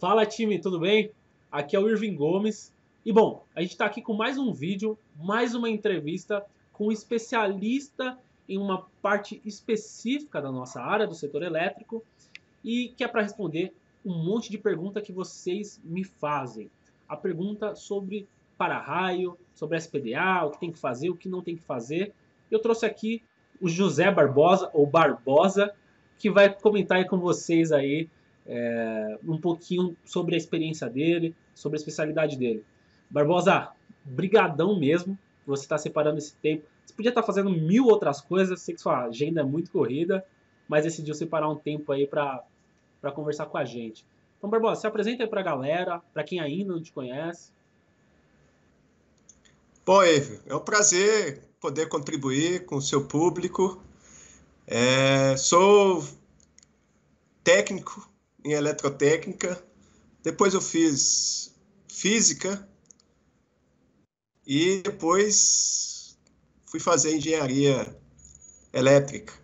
Fala time, tudo bem? Aqui é o Irving Gomes. E bom, a gente está aqui com mais um vídeo, mais uma entrevista com um especialista em uma parte específica da nossa área, do setor elétrico, e que é para responder um monte de pergunta que vocês me fazem. A pergunta sobre para-raio, sobre SPDA, o que tem que fazer, o que não tem que fazer. Eu trouxe aqui o José Barbosa, ou Barbosa, que vai comentar aí com vocês aí um pouquinho sobre a experiência dele, sobre a especialidade dele. Barbosa, brigadão mesmo por você estar separando esse tempo. Você podia estar fazendo mil outras coisas, sei que sua agenda é muito corrida, mas decidiu separar um tempo aí para conversar com a gente. Então, Barbosa, se apresenta aí para a galera, para quem ainda não te conhece. Bom, Eve, é um prazer poder contribuir com o seu público. Sou técnico em eletrotécnica, depois eu fiz física e depois fui fazer engenharia elétrica.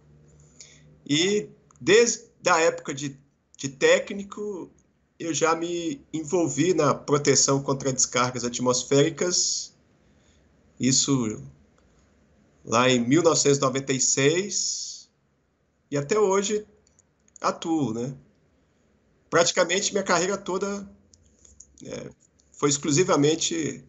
E desde a época de técnico, eu já me envolvi na proteção contra descargas atmosféricas, isso lá em 1996, e até hoje atuo, né? Praticamente minha carreira toda foi exclusivamente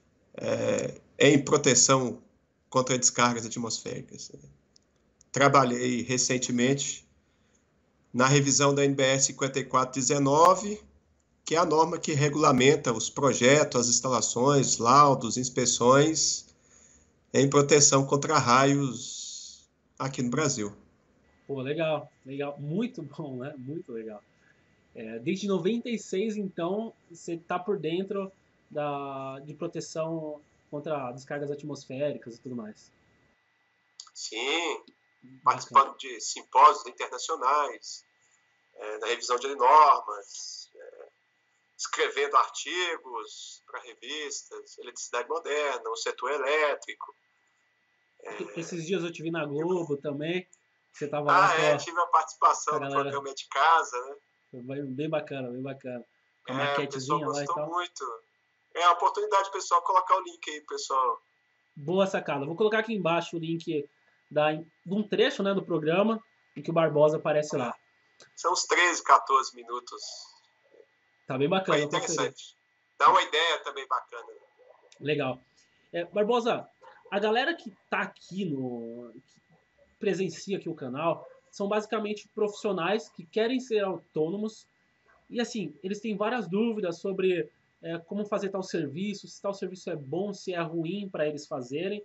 em proteção contra descargas atmosféricas. Trabalhei recentemente na revisão da NBR 5419, que é a norma que regulamenta os projetos, as instalações, laudos, inspeções em proteção contra raios aqui no Brasil. Pô, legal, legal. Muito bom, né? Muito legal. Desde 96, então, você está por dentro de proteção contra descargas atmosféricas e tudo mais. Sim, participando de simpósios internacionais, na revisão de normas, escrevendo artigos para revistas, Eletricidade Moderna, o setor elétrico. Esses dias eu te vi na Globo também, você estava lá. Tive a participação do programa de casa, né? Foi bem bacana, bem bacana. Com a maquetezinha lá e tal. Muito. É a oportunidade, pessoal, colocar o link aí, pessoal. Boa sacada. Vou colocar aqui embaixo o link de um trecho, né, do programa em que o Barbosa aparece lá. São uns 13, 14 minutos. Tá bem bacana. Foi interessante. Dá uma ideia também bacana. Legal. Barbosa, a galera que tá aqui que presencia aqui o canal são basicamente profissionais que querem ser autônomos e, assim, eles têm várias dúvidas sobre como fazer tal serviço, se tal serviço é bom, se é ruim para eles fazerem.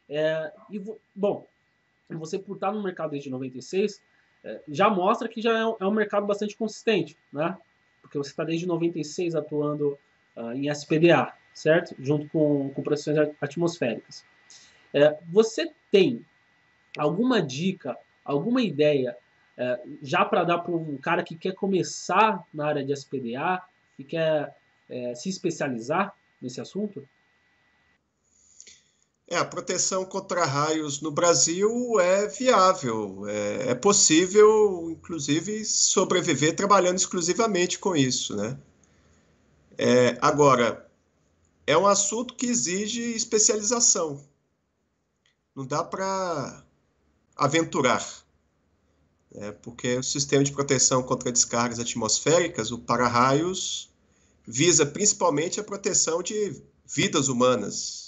Bom, você por estar no mercado desde 96, já mostra que já é um mercado bastante consistente, né? Porque você está desde 96 atuando em SPDA, certo? Junto com proteções atmosféricas. Você tem alguma dica, alguma ideia já para dar para um cara que quer começar na área de SPDA, que quer se especializar nesse assunto? A proteção contra raios no Brasil é viável, é possível, inclusive, sobreviver trabalhando exclusivamente com isso, né? Agora, é um assunto que exige especialização. Não dá para aventurar, né? Porque o sistema de proteção contra descargas atmosféricas, o para-raios, visa principalmente a proteção de vidas humanas.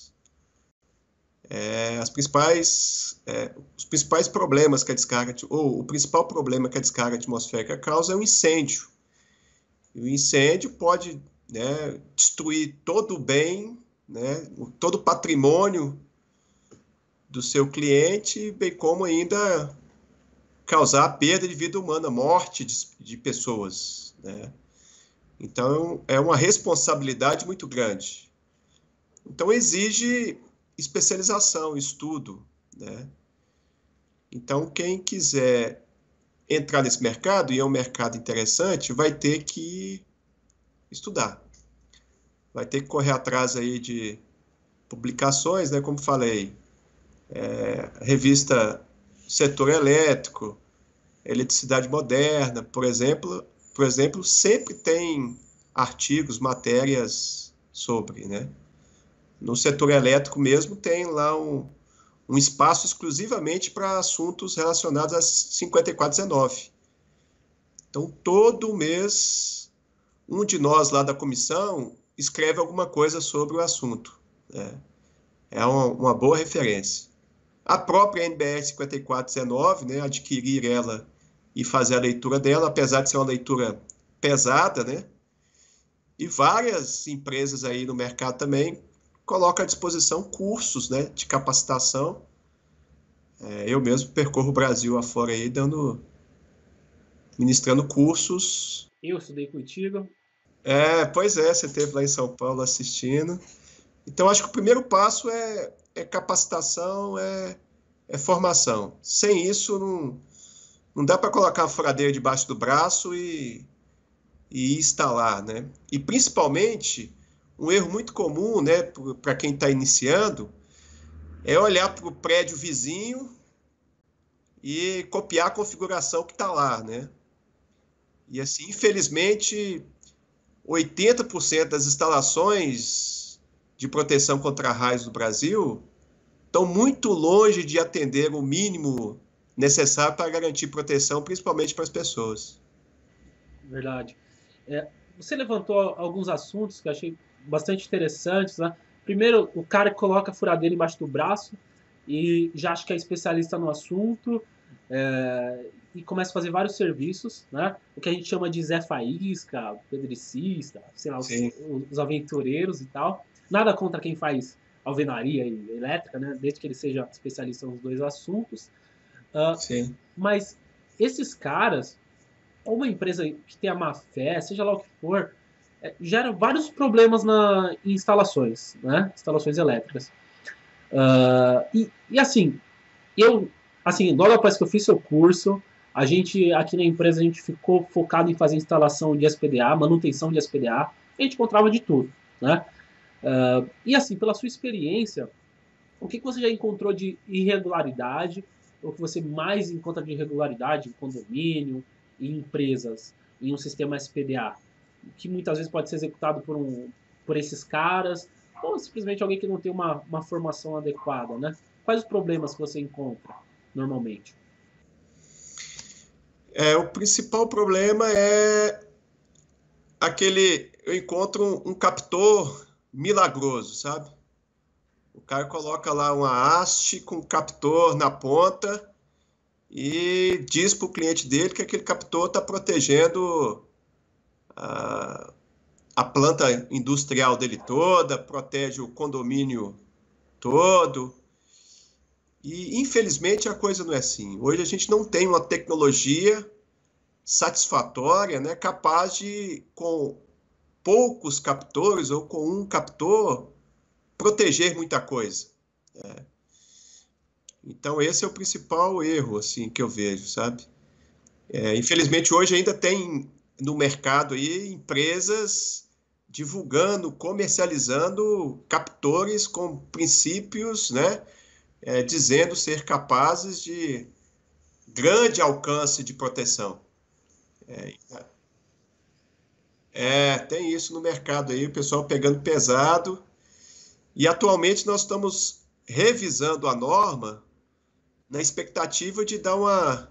Os principais problemas que a descarga, ou o principal problema que a descarga atmosférica causa é o incêndio. E o incêndio pode, né, destruir todo o bem, né, todo o patrimônio do seu cliente, bem como ainda causar a perda de vida humana, morte de pessoas, né? Então, é uma responsabilidade muito grande. Então, exige especialização, estudo, né? Então, quem quiser entrar nesse mercado, e é um mercado interessante, vai ter que estudar. Vai ter que correr atrás aí de publicações, né? Como falei, revista Setor Elétrico, Eletricidade Moderna, por exemplo, sempre tem artigos, matérias sobre, né? No setor elétrico mesmo tem lá um espaço exclusivamente para assuntos relacionados a 5419. Então, todo mês, um de nós lá da comissão escreve alguma coisa sobre o assunto, né? É uma boa referência. A própria NBR 5419, né, adquirir ela e fazer a leitura dela, apesar de ser uma leitura pesada, né? E várias empresas aí no mercado também colocam à disposição cursos, né, de capacitação. Eu mesmo percorro o Brasil afora aí, ministrando cursos. Eu estudei contigo. Pois é, você esteve lá em São Paulo assistindo. Então, acho que o primeiro passo é capacitação, é formação. Sem isso, não dá para colocar a furadeira debaixo do braço e instalar, né? E, principalmente, um erro muito comum, né, para quem está iniciando, é olhar para o prédio vizinho e copiar a configuração que está lá, né? E, assim, infelizmente, 80% das instalações de proteção contra raios do Brasil estão muito longe de atender o mínimo necessário para garantir proteção, principalmente para as pessoas. Verdade. Você levantou alguns assuntos que eu achei bastante interessantes, né? Primeiro, o cara que coloca a furadeira embaixo do braço e já acha que é especialista no assunto, e começa a fazer vários serviços, né? O que a gente chama de Zé Faísca, pedricista, sei lá, os aventureiros e tal. Nada contra quem faz alvenaria e elétrica, né? Desde que ele seja especialista nos dois assuntos. Mas esses caras, ou uma empresa que tenha má fé, seja lá o que for, gera vários problemas em instalações, né? Instalações elétricas. E assim, logo após que eu fiz seu curso, a gente, aqui na empresa, a gente ficou focado em fazer instalação de SPDA, manutenção de SPDA, e a gente encontrava de tudo, né? E assim, pela sua experiência, o que você já encontrou de irregularidade, ou que você mais encontra de irregularidade em condomínio, em empresas, em um sistema SPDA, que muitas vezes pode ser executado por esses caras, ou simplesmente alguém que não tem uma formação adequada, né? Quais os problemas que você encontra normalmente? O principal problema é eu encontro um captor milagroso, sabe? O cara coloca lá uma haste com captor na ponta e diz para o cliente dele que aquele captor está protegendo a planta industrial dele toda, protege o condomínio todo. E, infelizmente, a coisa não é assim. Hoje a gente não tem uma tecnologia satisfatória, né, capaz de, com poucos captores ou com um captor, proteger muita coisa. Então, esse é o principal erro assim, que eu vejo, sabe? Infelizmente, hoje ainda tem no mercado aí empresas divulgando, comercializando captores com princípios, né, dizendo ser capazes de grande alcance de proteção. Tem isso no mercado aí, o pessoal pegando pesado. E atualmente nós estamos revisando a norma na expectativa de dar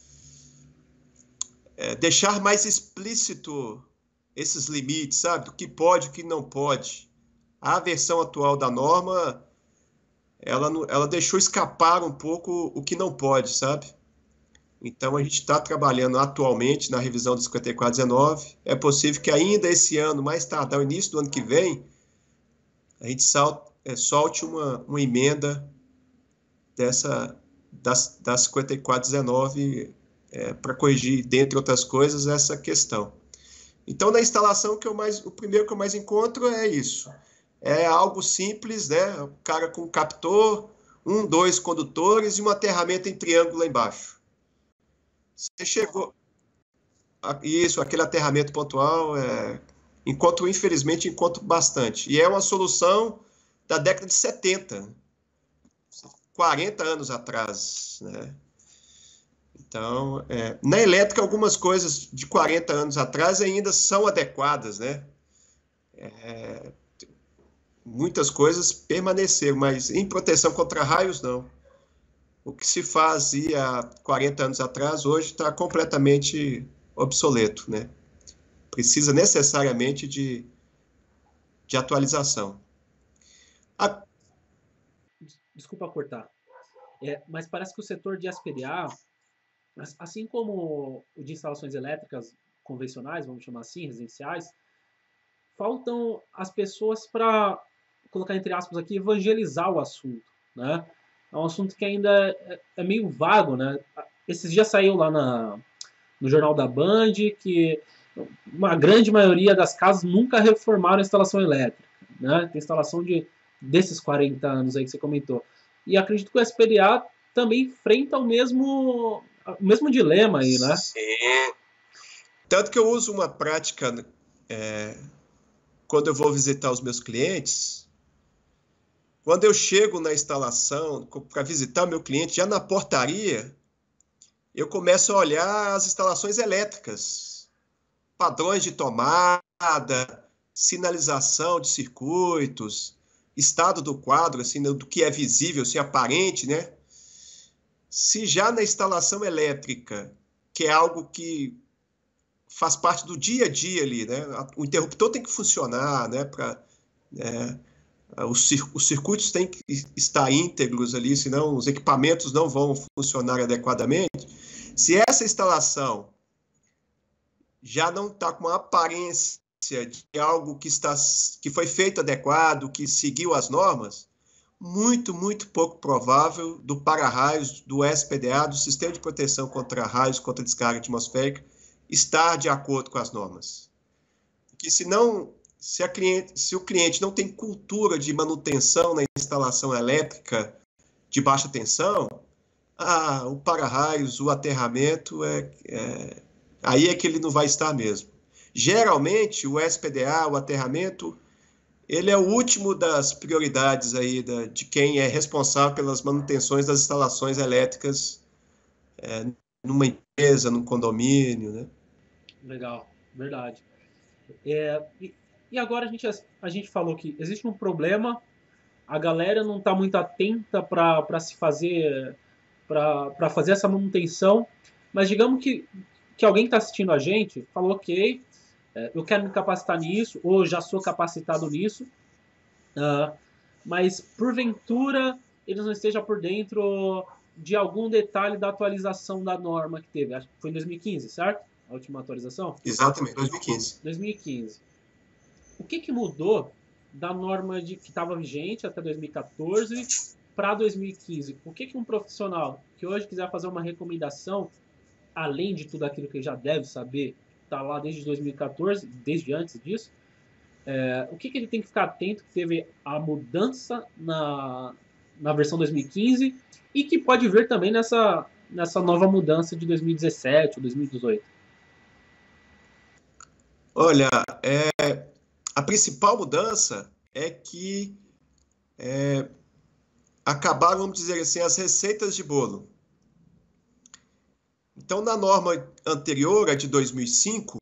deixar mais explícito esses limites, sabe? Do que pode e o que não pode. A versão atual da norma, ela deixou escapar um pouco o que não pode, sabe? Então, a gente está trabalhando atualmente na revisão do 5419. É possível que ainda esse ano, mais tardar, no início do ano que vem, a gente solte uma emenda da 5419 para corrigir, dentre outras coisas, essa questão. Então, na instalação, o primeiro que eu mais encontro é isso. É algo simples, né? O cara com captor, 2 condutores e um aterramento em triângulo lá embaixo. Você chegou... Isso, aquele aterramento pontual, infelizmente, encontro bastante. E é uma solução da década de 70, 40 anos atrás, né? Então, na elétrica, algumas coisas de 40 anos atrás ainda são adequadas, né? Muitas coisas permaneceram, mas em proteção contra raios, não. O que se fazia há 40 anos atrás, hoje está completamente obsoleto, né? Precisa necessariamente de atualização. Desculpa cortar. Mas parece que o setor de SPDA, assim como o de instalações elétricas convencionais, vamos chamar assim, residenciais, faltam as pessoas para, colocar entre aspas aqui, evangelizar o assunto, né? É um assunto que ainda é meio vago, né? Esses dias saiu lá no Jornal da Band que uma grande maioria das casas nunca reformaram a instalação elétrica, né? Tem instalação desses 40 anos aí que você comentou. E acredito que o SPDA também enfrenta o mesmo dilema aí, né? Sim. Tanto que eu uso uma prática quando eu vou visitar os meus clientes. Quando eu chego na instalação para visitar o meu cliente, já na portaria, eu começo a olhar as instalações elétricas, padrões de tomada, sinalização de circuitos, estado do quadro, assim, do que é visível, se é aparente, né? Se já na instalação elétrica, que é algo que faz parte do dia a dia ali, né? O interruptor tem que funcionar, né? Os circuitos têm que estar íntegros ali, senão os equipamentos não vão funcionar adequadamente. Se essa instalação já não está com uma aparência de algo que foi feito adequado, que seguiu as normas, muito, muito pouco provável do para-raios, do SPDA, do Sistema de Proteção contra Raios, contra Descarga Atmosférica, estar de acordo com as normas. Porque se o cliente não tem cultura de manutenção na instalação elétrica de baixa tensão, o para-raios, o aterramento, aí é que ele não vai estar mesmo. Geralmente, o SPDA, o aterramento, ele é o último das prioridades aí de quem é responsável pelas manutenções das instalações elétricas numa empresa, num condomínio, né? Legal, verdade. E agora a gente falou que existe um problema, a galera não está muito atenta para se fazer para fazer essa manutenção, mas digamos que alguém está assistindo a gente falou, ok, eu quero me capacitar nisso, ou já sou capacitado nisso, mas porventura eles não estejam por dentro de algum detalhe da atualização da norma que teve. Acho que foi em 2015, certo? A última atualização? Exatamente, 2015. 2015. O que mudou da norma que estava vigente até 2014 para 2015? O que um profissional que hoje quiser fazer uma recomendação, além de tudo aquilo que ele já deve saber, está lá desde 2014, desde antes disso, o que ele tem que ficar atento que teve a mudança na versão 2015 e que pode vir também nessa nova mudança de 2017 ou 2018? Olha, a principal mudança é que acabaram, vamos dizer assim, as receitas de bolo. Então, na norma anterior, a de 2005,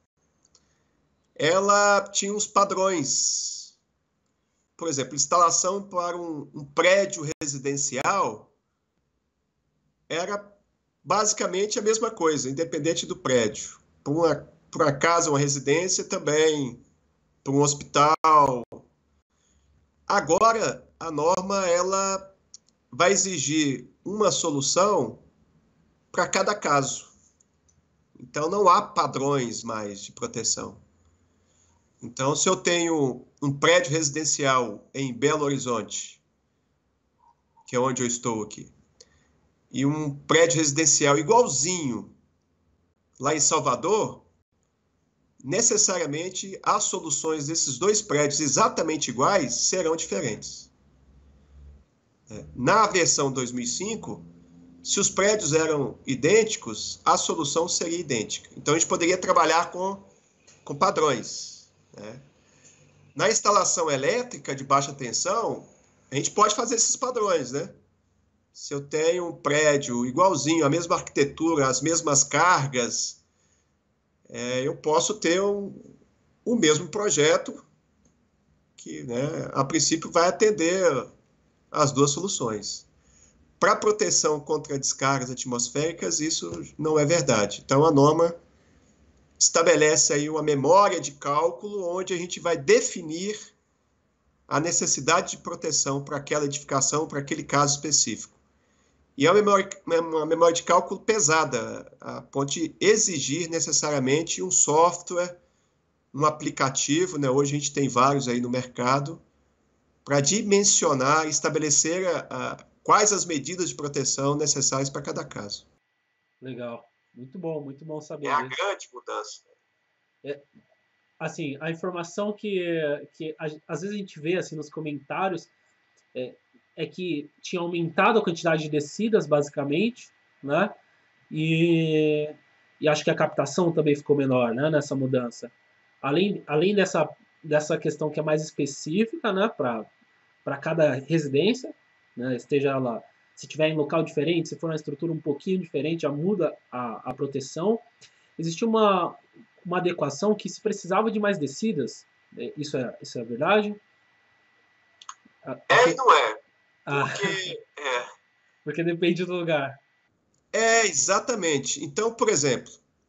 ela tinha uns padrões. Por exemplo, instalação para um prédio residencial era basicamente a mesma coisa, independente do prédio. Para uma casa, uma residência também, para um hospital. Agora, a norma ela vai exigir uma solução para cada caso. Então, não há padrões mais de proteção. Então, se eu tenho um prédio residencial em Belo Horizonte, que é onde eu estou aqui, e um prédio residencial igualzinho lá em Salvador, necessariamente as soluções desses dois prédios exatamente iguais serão diferentes. Na versão 2005, se os prédios eram idênticos, a solução seria idêntica. Então, a gente poderia trabalhar com padrões, né? Na instalação elétrica de baixa tensão, a gente pode fazer esses padrões, né? se eu tenho um prédio igualzinho, a mesma arquitetura, as mesmas cargas, eu posso ter o mesmo projeto que, né, a princípio, vai atender as duas soluções. Para proteção contra descargas atmosféricas, isso não é verdade. Então, a norma estabelece aí uma memória de cálculo onde a gente vai definir a necessidade de proteção para aquela edificação, para aquele caso específico. E é uma memória de cálculo pesada, a ponto de exigir necessariamente um software, um aplicativo, né? Hoje a gente tem vários aí no mercado, para dimensionar, estabelecer quais as medidas de proteção necessárias para cada caso. Legal. Muito bom saber É a disso. grande mudança. Assim, a informação que às vezes a gente vê assim nos comentários é que tinha aumentado a quantidade de descidas, basicamente, né? E, e acho que a captação também ficou menor, né, nessa mudança. Além dessa questão que é mais específica, né, para cada residência, né, esteja ela, se tiver em local diferente, se for uma estrutura um pouquinho diferente, já muda a proteção. Existia uma adequação que se precisava de mais descidas, isso é verdade? É e não é, Ah, porque porque depende do lugar. exatamente. Então, por exemplo,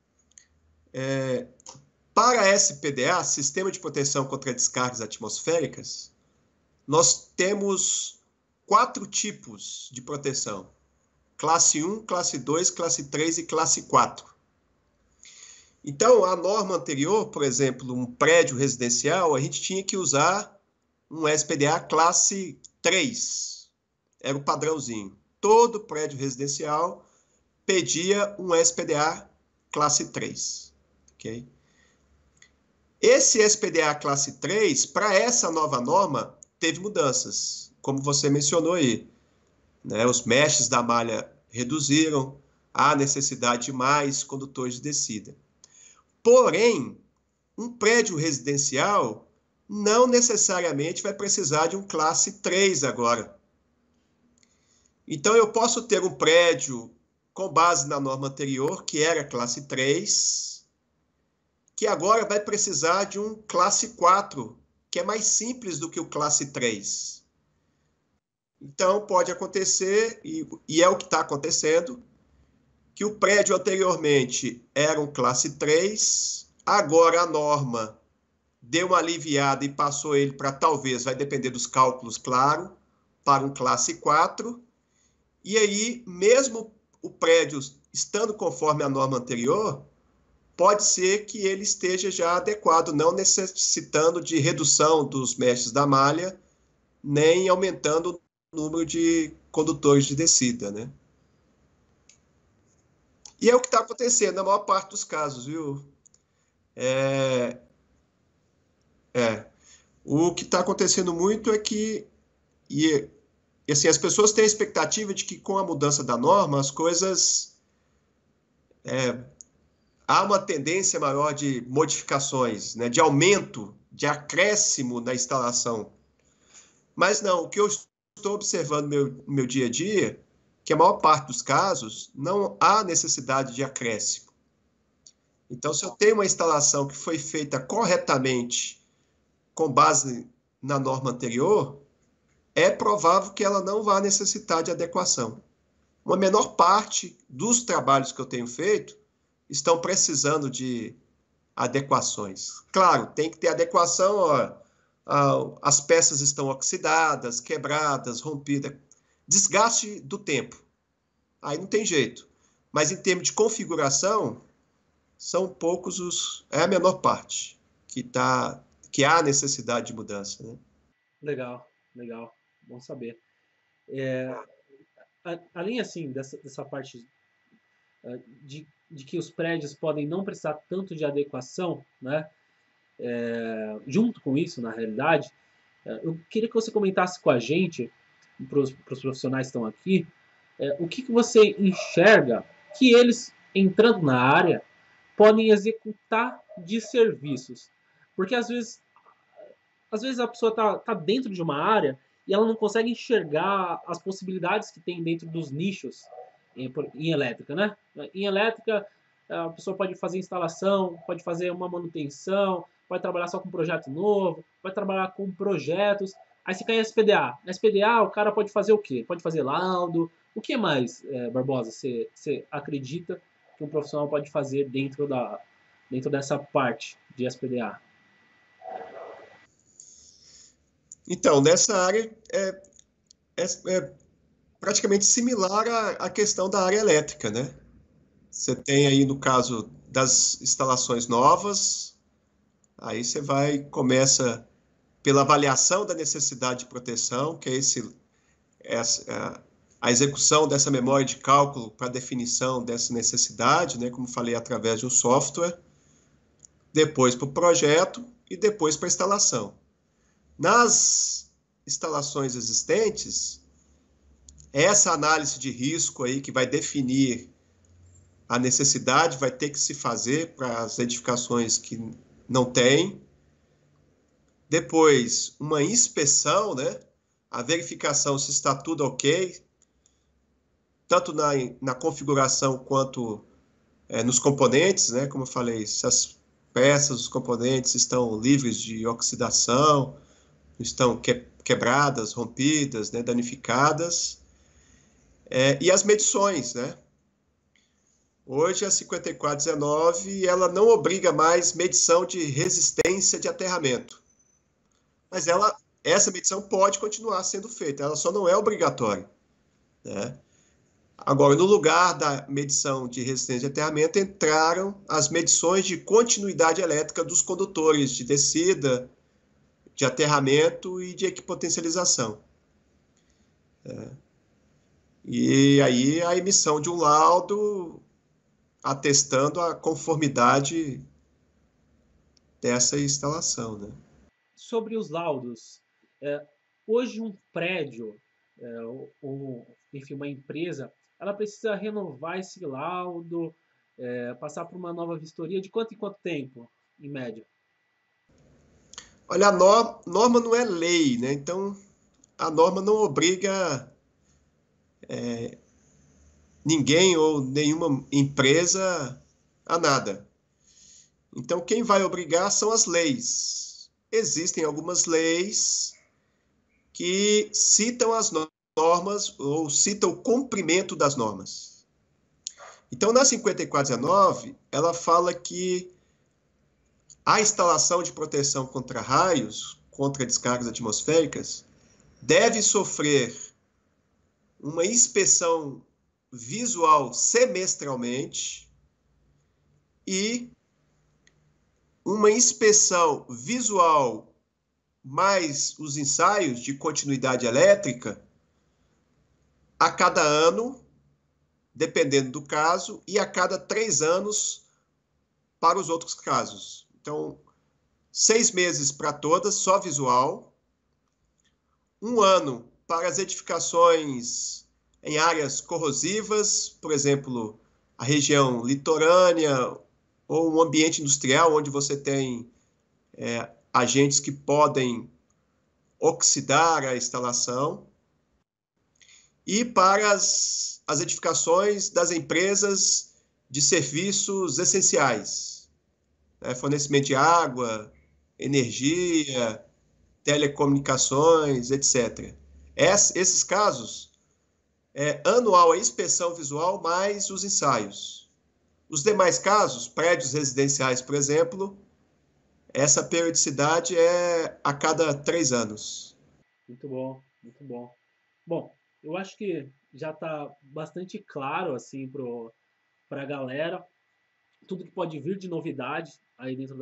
para a SPDA, Sistema de Proteção contra Descargas Atmosféricas, nós temos 4 tipos de proteção: classe 1, classe 2, classe 3 e classe 4. Então, a norma anterior, por exemplo, um prédio residencial, a gente tinha que usar um SPDA classe 3. Era o padrãozinho. Todo prédio residencial pedia um SPDA classe 3. Okay? Esse SPDA classe 3, para essa nova norma, teve mudanças, como você mencionou aí. Né? Os meshes da malha reduziram, há necessidade de mais condutores de descida. Porém, um prédio residencial não necessariamente vai precisar de um classe 3 agora. Então, eu posso ter um prédio com base na norma anterior, que era classe 3, que agora vai precisar de um classe 4, que é mais simples do que o classe 3. Então, pode acontecer, e é o que está acontecendo, que o prédio anteriormente era um classe 3, agora a norma deu uma aliviada e passou ele para, talvez, vai depender dos cálculos, claro, para um classe 4, e aí, mesmo o prédio estando conforme a norma anterior, pode ser que ele esteja já adequado, não necessitando de redução dos meshes da malha, nem aumentando o número de condutores de descida, né? E é o que está acontecendo na maior parte dos casos, viu? O que está acontecendo muito é que e assim, as pessoas têm a expectativa de que com a mudança da norma as coisas há uma tendência maior de modificações, né, de aumento, de acréscimo na instalação. Mas não, o que eu estou observando no meu dia a dia, que a maior parte dos casos não há necessidade de acréscimo. Então, se eu tenho uma instalação que foi feita corretamente com base na norma anterior, é provável que ela não vá necessitar de adequação. Uma menor parte dos trabalhos que eu tenho feito estão precisando de adequações. Claro, tem que ter adequação, as peças estão oxidadas, quebradas, rompidas, desgaste do tempo. Aí não tem jeito. Mas em termos de configuração, são poucos é a menor parte que há necessidade de mudança, né? Legal, bom saber. Além assim dessa parte de que os prédios podem não precisar tanto de adequação, né? Junto com isso, na realidade, eu queria que você comentasse com a gente, para os profissionais que estão aqui, o que você enxerga que eles, entrando na área, podem executar de serviços. Porque às vezes a pessoa tá dentro de uma área e ela não consegue enxergar as possibilidades que tem dentro dos nichos em elétrica, né? Em elétrica, a pessoa pode fazer instalação, pode fazer uma manutenção, pode trabalhar só com projeto novo, pode trabalhar com projetos. Aí se cai em SPDA. Na SPDA, o cara pode fazer o quê? Pode fazer laudo. O que mais, Barbosa, você acredita que um profissional pode fazer dentro dessa parte de SPDA? Então, nessa área é praticamente similar à questão da área elétrica, né? Você tem aí, no caso das instalações novas, aí você começa pela avaliação da necessidade de proteção, que é a execução dessa memória de cálculo para definição dessa necessidade, né? Como falei, através de um software, depois para o projeto e depois para a instalação. Nas instalações existentes, essa análise de risco aí que vai definir a necessidade vai ter que se fazer para as edificações que não têm. Depois, uma inspeção, né? A verificação se está tudo ok, tanto na configuração quanto nos componentes, né? Como eu falei, se as peças, os componentes estão livres de oxidação, estão quebradas, rompidas, né? Danificadas. E as medições, né? Hoje a 5419 ela não obriga mais medição de resistência de aterramento, mas essa medição pode continuar sendo feita, ela só não é obrigatória, né? Agora, no lugar da medição de resistência de aterramento, entraram as medições de continuidade elétrica dos condutores de descida, de aterramento e de equipotencialização. E aí a emissão de um laudo atestando a conformidade dessa instalação, né? Sobre os laudos, hoje um prédio, enfim, uma empresa, ela precisa renovar esse laudo, passar por uma nova vistoria de quanto em quanto tempo, em média? Olha, a norma não é lei, né? Então, a norma não obriga ninguém ou nenhuma empresa a nada. Então, quem vai obrigar são as leis. Existem algumas leis que citam as normas ou citam o cumprimento das normas. Então, na 5419, ela fala que a instalação de proteção contra raios, contra descargas atmosféricas, deve sofrer uma inspeção visual semestralmente e uma inspeção visual mais os ensaios de continuidade elétrica a cada ano, dependendo do caso, e a cada 3 anos para os outros casos. Então, 6 meses para todas, só visual. 1 ano para as edificações em áreas corrosivas, por exemplo, a região litorânea ou um ambiente industrial onde você tem agentes que podem oxidar a instalação. E para as edificações das empresas de serviços essenciais, né? Fornecimento de água, energia, telecomunicações, etc. Esses casos, anual a inspeção visual mais os ensaios. Os demais casos, prédios residenciais, por exemplo, essa periodicidade é a cada 3 anos. Muito bom, muito bom. Bom, eu acho que já está bastante claro assim para a galera tudo que pode vir de novidade aí dentro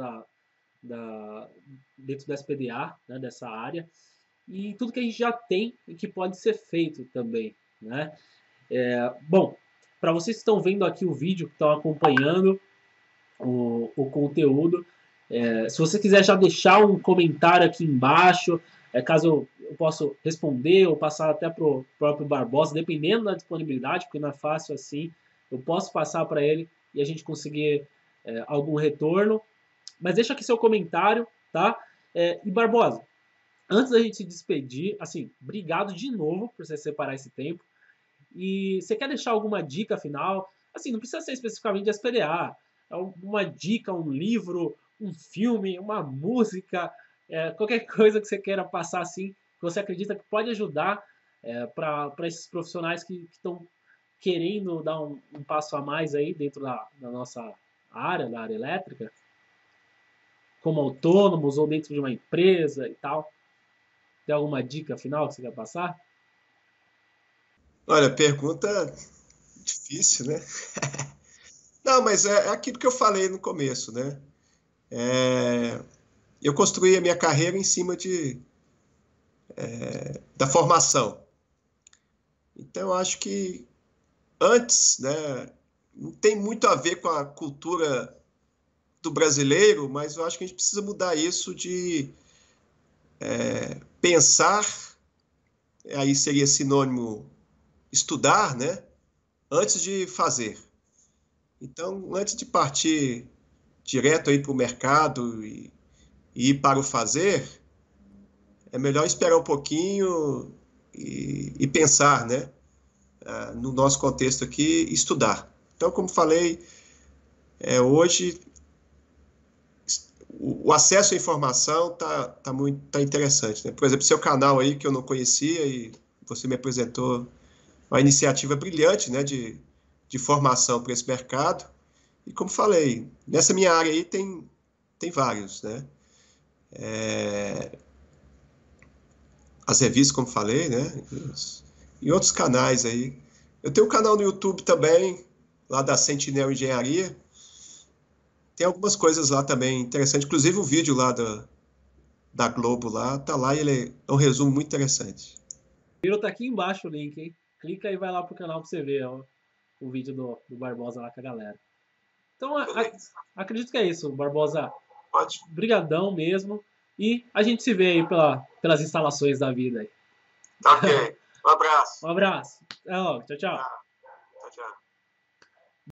dentro da SPDA, né, dessa área, e tudo que a gente já tem e que pode ser feito também, né? Bom, para vocês que estão vendo aqui o vídeo, que estão acompanhando o conteúdo, se você quiser já deixar um comentário aqui embaixo, caso eu possa responder ou passar até para o próprio Barbosa, dependendo da disponibilidade, porque não é fácil assim, eu posso passar para ele e a gente conseguir algum retorno. Mas deixa aqui seu comentário, tá? E Barbosa, Antes da gente se despedir, assim, obrigado de novo por você separar esse tempo. E você quer deixar alguma dica final? Assim, não precisa ser especificamente de SPDA. Uma dica, um livro, um filme, uma música, qualquer coisa que você queira passar assim, que você acredita que pode ajudar para esses profissionais que estão querendo dar um passo a mais aí dentro da nossa área, da área elétrica, como autônomos ou dentro de uma empresa e tal. Tem alguma dica final que você quer passar? Olha, pergunta difícil, né? Não, mas é aquilo que eu falei no começo, né? Eu construí a minha carreira em cima da formação. Então, eu acho que antes, né, não tem muito a ver com a cultura do brasileiro, mas eu acho que a gente precisa mudar isso de pensar, aí seria sinônimo estudar, né, antes de fazer. Então, antes de partir direto aí para o mercado e ir para o fazer, é melhor esperar um pouquinho e pensar, né, no nosso contexto aqui, estudar. Então, como falei, hoje o acesso à informação tá interessante, né? Por exemplo, seu canal aí que eu não conhecia e você me apresentou uma iniciativa brilhante, né, de formação para esse mercado. E como falei, nessa minha área aí tem vários, né? As revistas, como falei, né? E outros canais aí. Eu tenho um canal no YouTube também, lá da Sentinel Engenharia. Tem algumas coisas lá também interessantes, inclusive o vídeo lá da Globo lá, tá lá e ele é um resumo muito interessante. O tá aqui embaixo o link, hein? Clica e vai lá pro canal pra você ver o vídeo do Barbosa lá com a galera. Então, acredito que é isso, Barbosa. Ótimo. Brigadão mesmo. E a gente se vê aí pelas instalações da vida aí. Tá ok. Um abraço. Um abraço. Até logo. Tchau, tchau. Tchau, tchau.